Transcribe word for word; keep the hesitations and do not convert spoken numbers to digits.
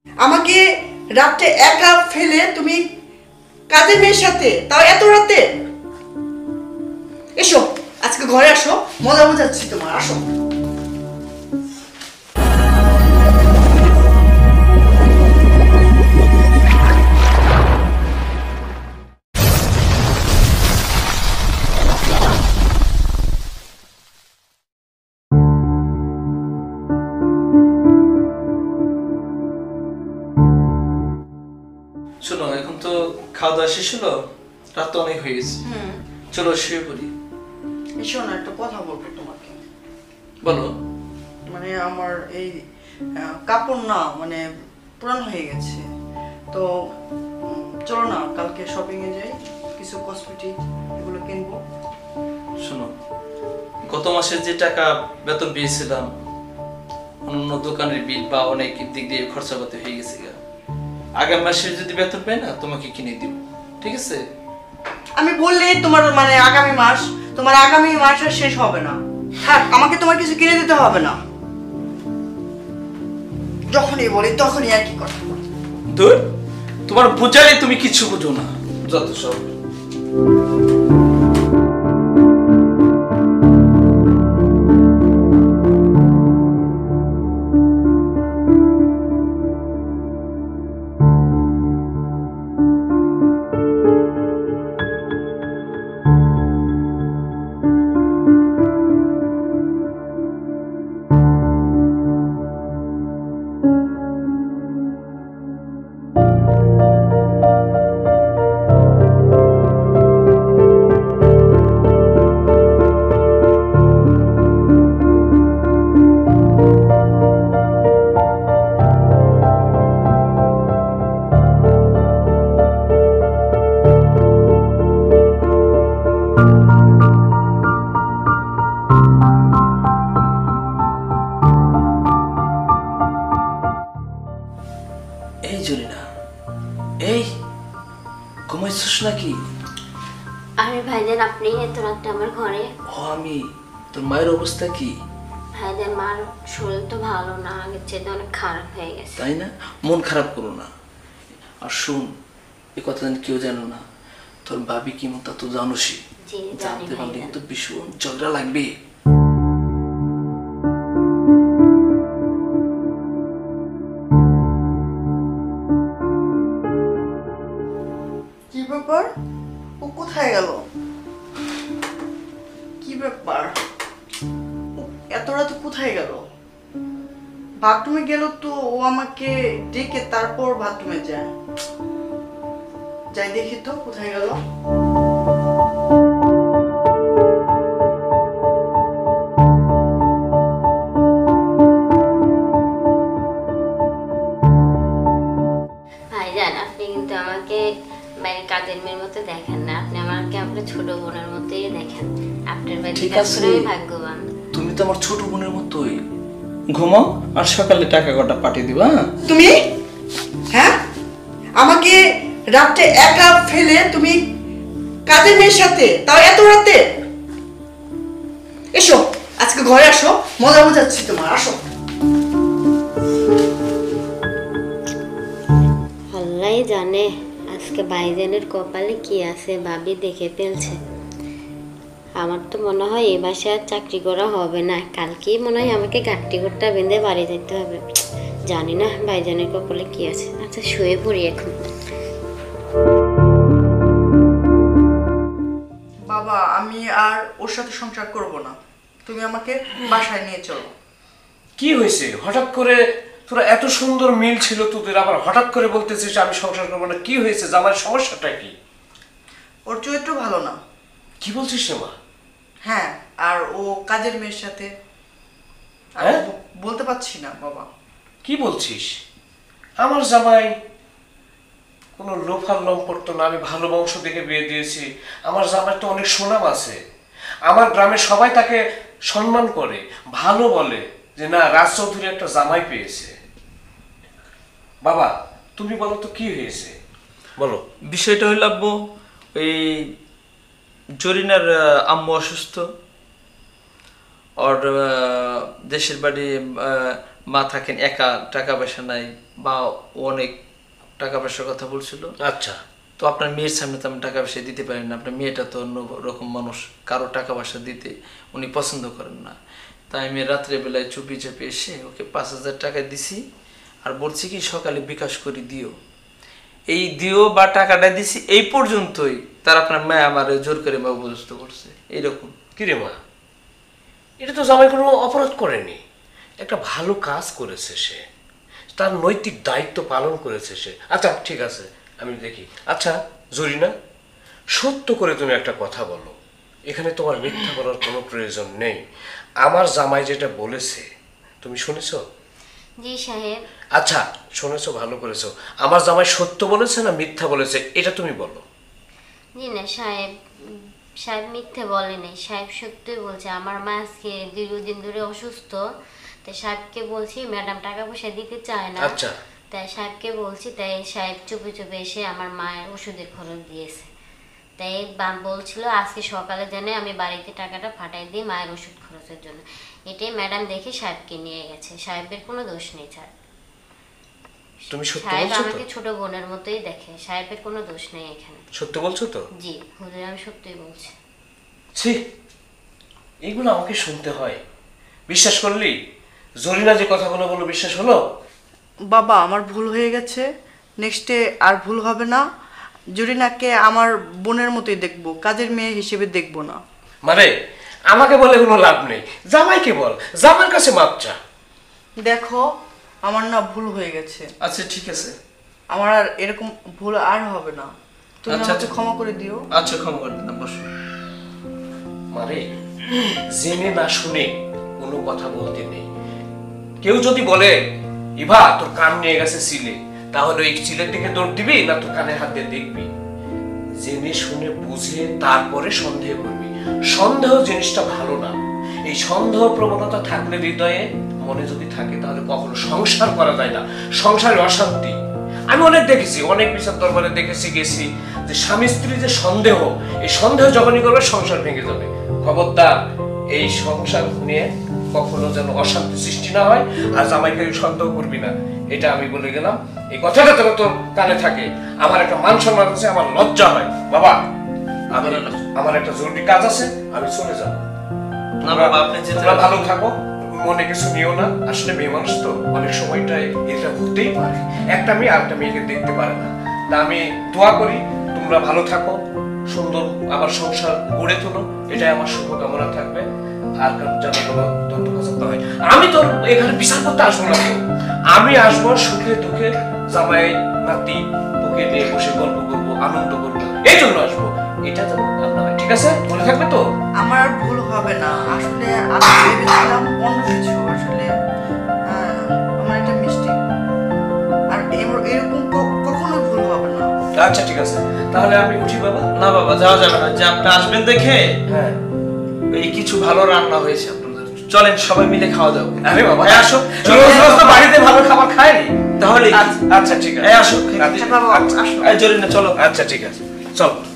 আমাকে রাতে একা ফেলে তুমি কাজের মেয়ের সাথে, তাও এত রাতে? এসো আজকে ঘরে আসো, মজা বোঝাচ্ছি তোমার, আসো। শোনো, এখন তো খাওয়া দাওয়া শেষ হলো, রাত তো অনেক হয়ে গেছে, চলো শুয়ে পড়ি। এসো না, একটা কথা বলবো তোমাকে। বলো। মানে আমার এই কাপড় না মানে পুরানো হয়ে গেছে, তো চলো না কালকে শপিং এ যাই, কিছু কসমেটিক এগুলো কিনবো। শোনো, গত মাসের যে টাকা বেতন পেয়েছিলাম অন্য দোকানের বিল বা অনেক দিক দিয়ে খরচা করতে হয়ে গেছে, আগামী মাসে যদি বেতন পাই না তোমাকে কিনে দিব, ঠিক আছে? আমি বললে তোমার মানে আগামী মাস, তোমার আগামী মাস আর শেষ হবে না, থাক, আমাকে তোমার কিছু কিনে দিতে হবে না। যখনই বলি তখনই একই কথা। দূর, তোমার বোঝালে তুমি কিছু বুঝো না, যত সব। তোর মায়ের অবস্থা কি? ভাইদের মার শরীর তো ভালো না, আগের চেয়ে অনেক খারাপ হয়ে গেছে। তাই না? মন খারাপ করো না। আর শুন, এই কথা জানি কেউ জানো না, তোর ভাবি কি মন তা তো জানোসই। জানতে পারলে তো ভীষণ ঝগড়া লাগবে। কি ব্যাপার, ও কোথায় গেল? কি ব্যাপার, এত রাতে কোথায় গেল? বাথরুমে গেল তো, ও আমাকে ডেকে তারপর বাথরুমে যায়। যাই দেখি তো কোথায় গেল। ভাইজান, আপনি কিন্তু আমাকে বাইরে কাজের মেয়ের মতো দেখেন না, আপনি আমাকে আপনার ছোট বোনের মতোই দেখেন। আপনার বাড়িতে কাজ করে আমি ভাগ্যবান। তুমি তো আমার ছোট বোনের মতোই। ঘুমাও আর সকালে টাকা কটা পাঠিয়ে দিবা। তুমি হ্যাঁ আমাকে রাতে একা ফেলে তুমি কাজের মেয়ের সাথে, তাও এত রাতে? এসো আজকে ঘরে আসো, মজা বোঝাচ্ছি তোমার, আসো। আল্লাহ জানে আজকে ভাইজানের কপালে কি আছে, ভাবি দেখে ফেলছে। আমার তো মনে হয় এই মাসে আর চাকরি করা হবে না, কালকেই মনে হয় আমাকে গাঁটটি ঘরটা বেঁধে বাড়ি যেতে হবে। জানি না ভাইজানের কপালে কি আছে। আচ্ছা শুয়ে পড়ি এখন। বাবা, আমি আর ওর সাথে সংসার করব না, তুমি আমাকে বাসায় নিয়ে চলো। কি হয়েছে হঠাৎ করে? তোরা এত সুন্দর মিল ছিল তোদের, আবার হঠাৎ করে বলতেছিস আমি সংসার করবো না? কি হয়েছে? জামার সমস্যাটা কি? ওর চরিত্র ভালো না। কি বলছিস রে মা? হ্যাঁ, আর ও কাজের মেয়ের সাথে। বলতে পারছি না বাবা। কি বলছিস? আমার জামাই কোনো লোফার লম্পট না, আমি ভালো বংশ দেখে বিয়ে দিয়েছি। আমার জামাই তো অনেক সুনাম আছে, আমার গ্রামের সবাই তাকে সম্মান করে, ভালো বলে যে না রাজ চৌধুরী একটা জামাই পেয়েছে। বাবা তুমি বলো তো কি হয়েছে, বলো। বিষয়টা হইল আব্বু, ওই জরিনার আম্মু অসুস্থ, ওর দেশের বাড়ি মা থাকেন একা, টাকা পয়সা নাই, বা অনেক টাকা পয়সার কথা বলছিল। আচ্ছা, তো আপনার মেয়ের সামনে তো আমি টাকা পয়সা দিতে পারি না, আপনার মেয়েটা তো অন্য রকম মানুষ, কারো টাকা পয়সা দিতে উনি পছন্দ করেন না। তাই আমি রাত্রেবেলায় চুপি চুপি এসে ওকে পাঁচ হাজার টাকা দিছি, আর বলছি কি সকালে বিকাশ করে দিও। এই দিও বা টাকাটা দিছি এই পর্যন্তই, তার আপনার মা আমার জোর করে মা উপযুক্ত করছে এইরকম। কিরে মা, এটা তো জামাই কোনো অপরাধ করেনি, একটা ভালো কাজ করেছে সে, তার নৈতিক দায়িত্ব পালন করেছে সে। আচ্ছা ঠিক আছে, আমি দেখি। আচ্ছা জরিনা, সত্য করে তুমি একটা কথা বলো, এখানে তোমার মিথ্যা বলার কোনো প্রয়োজন নেই। আমার জামাই যেটা বলেছে তুমি শুনেছো? জি সাহেব। আচ্ছা শুনেছো, ভালো করেছো। আমার জামাই সত্য বলেছে না মিথ্যা বলেছে এটা তুমি বলো। জি না সাহেব, সাহেব মিথ্যে বলেনি, সাহেব সত্যই বলছে। আমার মা আজকে দীর্ঘদিন ধরে অসুস্থ, তাই সাহেবকে বলছি ম্যাডাম টাকা পয়সা দিতে চায় না। আচ্ছা, তাই সাহেবকে বলছি, তাই সাহেব চুপে চুপে এসে আমার মায়ের ওষুধের খরচ দিয়েছে। তাই বাম বলছিল আজকে সকালে জানে আমি বাড়িতে টাকাটা ফাটাই দিই মায়ের ওষুধ খরচের জন্য। এটাই ম্যাডাম দেখে সাহেবকে নিয়ে গেছে, সাহেবের কোনো দোষ নেই স্যার। তুমি সত্য সাহেব বলছো তো? আমাকে ছোট বোনের মতোই দেখে, সাহেবের কোনো দোষ নেই এখানে। সত্য বলছো তো? জি হুজুর, আমি সত্যই বলছি। ছি, এইগুলো আমাকে শুনতে হয়। বিশ্বাস করলি? জরিনা যে কথাগুলো বলো বিশ্বাস হলো? বাবা আমার ভুল হয়ে গেছে, নেক্সটে আর ভুল হবে না। জরিনাকে আমার বোনের মতোই দেখবো, কাজের মেয়ে হিসেবে দেখবো না। মানে আমাকে বলে কোনো লাভ নেই, জামাইকে বল, জামাইয়ের কাছে মাপ চা। দেখো আমার না ভুল হয়ে গেছে, আচ্ছা ঠিক আছে, আমার আর এরকম ভুল আর হবে না, তুমি আচ্ছা, আমাকে আচ্ছা। ক্ষমা করে দিও। আচ্ছা ক্ষমা করে দিলাম, বসো। মানে জেনে না শুনে কোনো কথা বলতে নেই। কেউ যদি বলে ইভা তোর কান নিয়ে গেছে সিলে, তাহলে ওই সিলের দিকে দৌড় দিবি না তোর কানে হাত দিয়ে দেখবি? জেনে শুনে বুঝে তারপরে সন্দেহ করবি। সন্দেহ জিনিসটা ভালো না। এই সন্দেহ প্রবণতা থাকলে হৃদয়ে মনে যদি থাকে তাহলে কখনো সংসার করা যায় না, সংসারে অশান্তি। আমি অনেক দেখেছি, অনেক বিচার দরবারে দেখেছি গেছি যে স্বামী স্ত্রী যে সন্দেহ, এই সন্দেহ যখনই করবে সংসার ভেঙে যাবে। খবরদার এই সংসার নিয়ে কখনো যেন অশান্তি সৃষ্টি না হয়, আর জামাইকে সন্দেহ করবি না, এটা আমি বলে গেলাম। এই কথাটা যেন তোর কানে থাকে। আমার একটা মান সম্মান আছে, আমার লজ্জা হয় বাবা। আমি আমার একটা জরুরি কাজ আছে, আমি চলে যাব। না বাবা, আপনি যেতে তোমরা ভালো থাকো, মনে কিছু নিও না। আসলে মেয়ে মানুষ তো অনেক সময়টাই এটা হতেই পারে, একটা মেয়ে আরেকটা মেয়েকে দেখতে পারে না। তা আমি দোয়া করি তোমরা ভালো থাকো, সুন্দর আবার সংসার গড়ে তোলো, এটাই আমার শুভকামনা থাকবে। আর যেন কোনো দ্বন্দ্ব ফাসাদ না হয়। আমি তোর এখানে বিচার করতে আসবো না তো, আমি আসবো সুখে দুঃখে, জামাই নাতি তোকে নিয়ে বসে গল্প করবো, আনন্দ করবো, এই জন্য আসবো। এটা যেন না হয়, ঠিক আছে? মনে থাকবে তো? আমার আর ভুল হবে না, আসলে আমি ভেবেছিলাম অন্য কিছু, আসলে আহ, আমার এটা মিস্টেক, আর এম- এরকম ক- কখনো ভুল হবে না। আচ্ছা ঠিক আছে, তাহলে আমি উঠি বাবা। না বাবা, যাওয়া যাবে না, যে আপনি আসবেন দেখে হ্যাঁ, এই কিছু ভালো রান্না হয়েছে আপনাদের, চলেন সবাই মিলে খাওয়া দাও। আরে বাবা এই আসো, রোজ রোজ তো বাড়িতে ভালো খাবার খাই। তাহলে আচ্ছা ঠিক আছে, এই আসো, আচ্ছা, বাবা, আচ্ছা, আসো। এই জরিনা চলো। আচ্ছা ঠিক আছে, চল।